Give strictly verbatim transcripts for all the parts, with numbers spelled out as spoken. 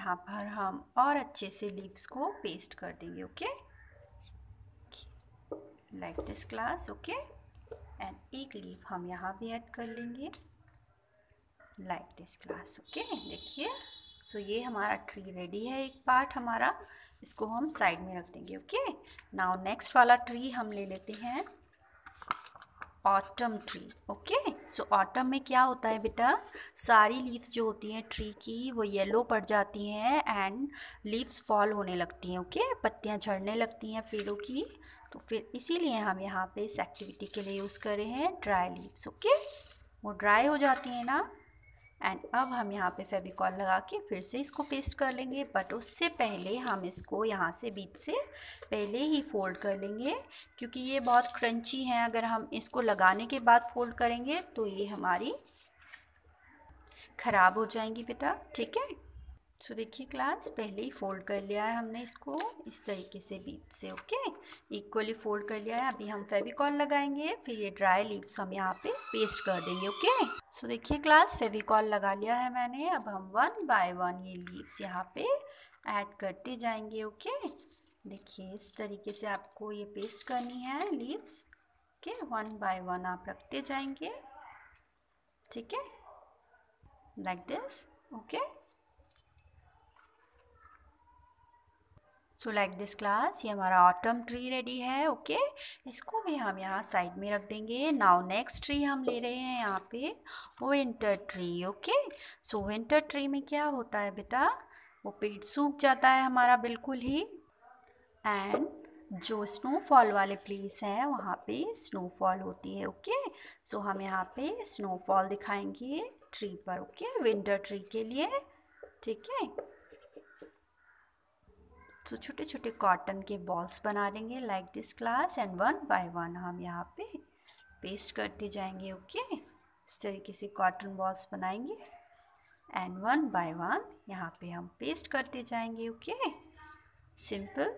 यहाँ पर हम और अच्छे से लीव्स को पेस्ट कर देंगे। Okay, like this class. Okay, and एक लीव हम यहाँ भी ऐड कर लेंगे लाइक दिस क्लास। ओके, देखिए, सो ये हमारा ट्री रेडी है। एक पार्ट हमारा, इसको हम साइड में रख देंगे। ओके, नाउ नेक्स्ट वाला ट्री हम ले लेते हैं autumn tree. Okay, so autumn में क्या होता है बेटा, सारी लीव्स जो होती हैं ट्री की वो येलो पड़ जाती हैं एंड लीव्स फॉल होने लगती हैं। ओके, पत्तियां झड़ने लगती हैं पेड़ों की। तो फिर इसीलिए हम यहाँ पे इस एक्टिविटी के लिए यूज़ कर रहे हैं ड्राई लीव्स। ओके, वो ड्राई हो जाती हैं ना, एंड अब हम यहाँ पे फेविकॉल लगा के फिर से इसको पेस्ट कर लेंगे। बट उससे पहले हम इसको यहाँ से बीच से पहले ही फोल्ड कर लेंगे, क्योंकि ये बहुत क्रंची है। अगर हम इसको लगाने के बाद फोल्ड करेंगे तो ये हमारी ख़राब हो जाएंगी बेटा। ठीक है, सो देखिए क्लास, पहले ही फोल्ड कर लिया है हमने इसको इस तरीके से बीच से। ओके, इक्वली फोल्ड कर लिया है। अभी हम फेविकॉल लगाएंगे, फिर ये ड्राई लीव्स हम यहाँ पे पेस्ट कर देंगे। ओके, सो देखिए क्लास, फेविकॉल लगा लिया है मैंने। अब हम वन बाय वन ये लीव्स यहाँ पे ऐड करते जाएंगे। ओके, देखिए इस तरीके से आपको ये पेस्ट करनी है leaves. Okay, one by one आप रखते जाएंगे। ठीक है, like this. Okay, so like this class, ये हमारा ऑटम ट्री रेडी है। Okay okay? इसको भी हम यहाँ साइड में रख देंगे। नाउ नेक्स्ट ट्री हम ले रहे हैं यहाँ पे winter tree. Okay, so winter tree में क्या होता है बेटा, वो पेड़ सूख जाता है हमारा बिल्कुल ही, एंड जो स्नोफॉल वाले प्लेस हैं वहाँ पे स्नोफॉल होती है। ओके, सो हम यहाँ पे स्नोफॉल दिखाएंगे ट्री पर। ओके, विंटर ट्री के लिए। ठीक है, तो छोटे छोटे कॉटन के बॉल्स बना लेंगे like this class, and one by one हम यहाँ पे पेस्ट करते जाएंगे। ओके, इस तरीके से कॉटन बॉल्स बनाएंगे एंड वन बाय वन यहाँ पे हम पेस्ट करते जाएंगे। Okay, simple.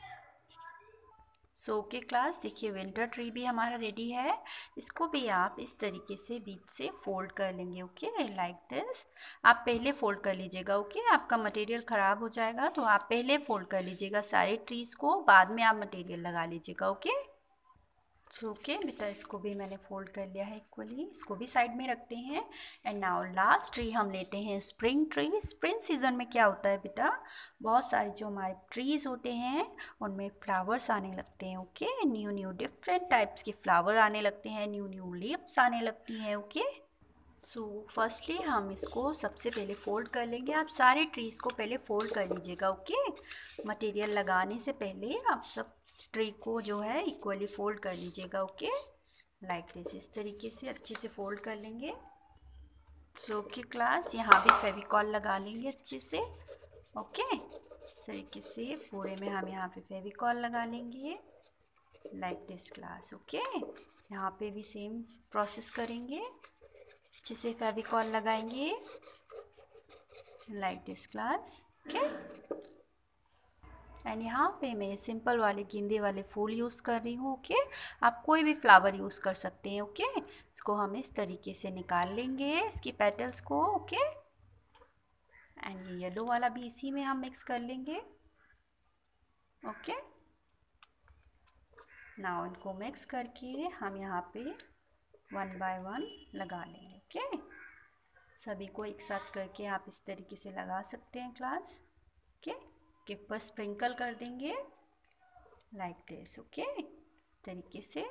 So okay class, देखिए विंटर ट्री भी हमारा रेडी है। इसको भी आप इस तरीके से बीच से फोल्ड कर लेंगे। Okay, like this. आप पहले फोल्ड कर लीजिएगा। ओके, आपका मटेरियल ख़राब हो जाएगा, तो आप पहले फोल्ड कर लीजिएगा सारे ट्रीज़ को, बाद में आप मटेरियल लगा लीजिएगा। ओके, सो ओके बेटा, इसको भी मैंने फोल्ड कर लिया है इक्वली, इसको भी साइड में रखते हैं। एंड नाउ लास्ट ट्री हम लेते हैं स्प्रिंग ट्री। स्प्रिंग सीजन में क्या होता है बेटा, बहुत सारे जो हमारे ट्रीज़ होते हैं उनमें फ्लावर्स आने लगते हैं। Okay, new new different types के फ्लावर आने लगते हैं, न्यू न्यू लीव्स आने लगती हैं। ओके, सो फर्स्टली हम इसको सबसे पहले फोल्ड कर लेंगे। आप सारे ट्रीज़ को पहले फोल्ड कर लीजिएगा। ओके, मटेरियल लगाने से पहले आप सब ट्री को जो है इक्वली फोल्ड कर लीजिएगा। ओके, लाइक दिस, इस तरीके से अच्छे से फोल्ड कर लेंगे। सो ओके क्लास, यहाँ भी फेविकॉल लगा लेंगे अच्छे से। ओके, इस तरीके से पूरे में हम यहाँ पे फेविकॉल लगा लेंगे लाइक दिस क्लास। ओके, यहाँ पे भी सेम प्रोसेस करेंगे, अच्छे से फेविकॉल लगाएंगे like this class. Okay, and यहाँ पे मैं सिंपल वाले गेंदे वाले फूल यूज़ कर रही हूँ। ओके, आप कोई भी फ्लावर यूज़ कर सकते हैं। ओके, इसको हम इस तरीके से निकाल लेंगे इसकी पेटल्स को। ओके, एंड ये येलो वाला भी इसी में हम मिक्स कर लेंगे। ओके, नाउ इनको मिक्स करके हम यहाँ पे वन बाय वन लगा लेंगे। ओके, सभी को एक साथ करके आप इस तरीके से लगा सकते हैं क्लास। ओके, के ऊपर स्प्रिंकल कर देंगे लाइक दिस। ओके, इस तरीके से।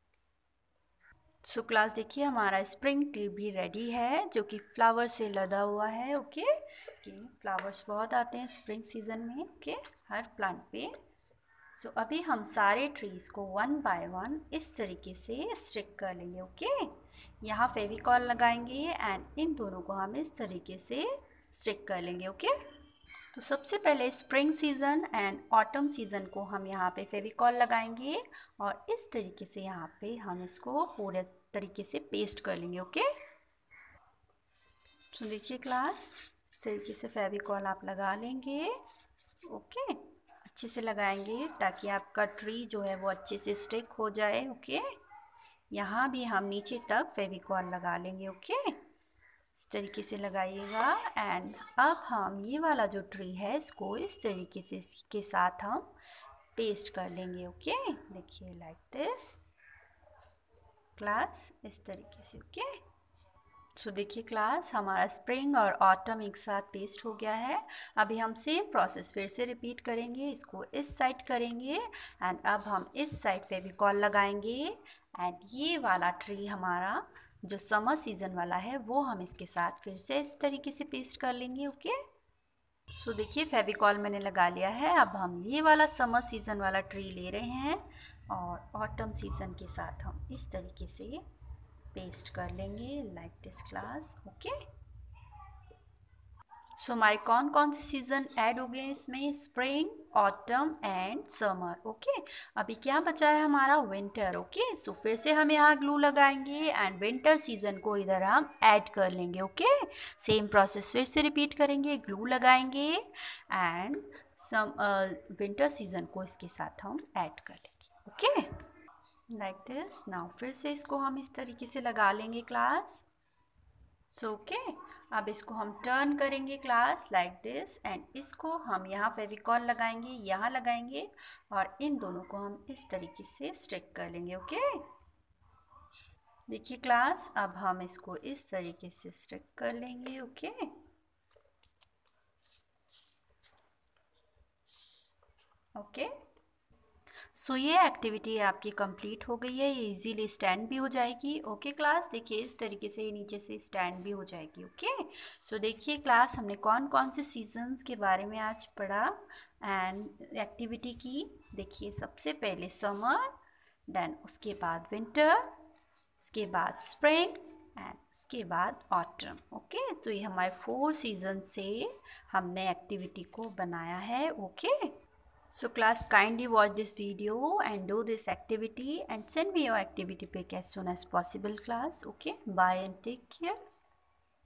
सो क्लास देखिए, हमारा स्प्रिंग ट्री भी रेडी है, जो कि फ्लावर से लदा हुआ है। ओके, कि फ्लावर्स बहुत आते हैं स्प्रिंग सीजन में। ओके, हर प्लांट पे। सो so, अभी हम सारे ट्रीज़ को वन बाय वन इस तरीके से स्टिक कर लेंगे। ओके, यहाँ फेविकॉल लगाएंगे एंड इन दोनों को हम इस तरीके से स्टिक कर लेंगे। ओके, तो सबसे पहले spring season and autumn season को हम यहाँ पे फेविकॉल लगाएंगे और इस तरीके से यहाँ पे हम इसको पूरे तरीके से पेस्ट कर लेंगे। ओके, तो देखिए क्लास, इस तरीके से फेविकॉल आप लगा लेंगे। ओके, अच्छे से लगाएंगे ताकि आपका ट्री जो है वो अच्छे से स्टिक हो जाए। ओके, यहाँ भी हम नीचे तक फेविकॉल लगा लेंगे। ओके, इस तरीके से लगाइएगा। एंड अब हम ये वाला जो ट्री है इसको इस तरीके से इसके साथ हम पेस्ट कर लेंगे। ओके, देखिए लाइक दिस क्लास, इस तरीके से। ओके, सो देखिए क्लास, हमारा स्प्रिंग और ऑटम एक साथ पेस्ट हो गया है। अभी हम सेम प्रोसेस फिर से रिपीट करेंगे। इसको इस साइड करेंगे एंड अब हम इस साइड फेविकॉल लगाएंगे एंड ये वाला ट्री हमारा जो समर सीजन वाला है वो हम इसके साथ फिर से इस तरीके से पेस्ट कर लेंगे। ओके, सो देखिए फेविकॉल मैंने लगा लिया है। अब हम ये वाला समर सीजन वाला ट्री ले रहे हैं और ऑटम सीजन के साथ हम इस तरीके से पेस्ट कर लेंगे like this class. Okay, so हमारे कौन कौन से सीजन ऐड हो गए इसमें? Spring, autumn and summer. Okay, अभी क्या बचा है हमारा? विंटर। ओके, सो फिर से हम यहाँ ग्लू लगाएंगे एंड विंटर सीजन को इधर हम ऐड कर लेंगे। ओके, सेम प्रोसेस फिर से रिपीट करेंगे। ग्लू लगाएंगे एंड सम विंटर सीजन को इसके साथ हम ऐड कर लेंगे। Okay, like this. नाउ फिर से इसको हम इस तरीके से लगा लेंगे क्लास। सो ओके, अब इसको हम टर्न करेंगे क्लास लाइक दिस एंड इसको हम यहाँ फेविकॉल लगाएंगे, यहाँ लगाएंगे और इन दोनों को हम इस तरीके से स्टिक कर लेंगे। ओके, देखिए क्लास, अब हम इसको इस तरीके से स्टिक कर लेंगे। ओके, ओके, सो so, ये एक्टिविटी आपकी कंप्लीट हो गई है। ये इजीली स्टैंड भी हो जाएगी। ओके क्लास, देखिए इस तरीके से नीचे से स्टैंड भी हो जाएगी। ओके, सो देखिए क्लास, हमने कौन कौन से सीजन्स के बारे में आज पढ़ा एंड एक्टिविटी की। देखिए सबसे पहले समर, देन उसके बाद विंटर, उसके बाद स्प्रिंग एंड उसके बाद ऑटम। ओके, तो ये हमारे फोर सीजन से हमने एक्टिविटी को बनाया है। Okay, so class, kindly watch this video and do this activity and send me your activity pic as soon as possible class. Okay, bye and take care.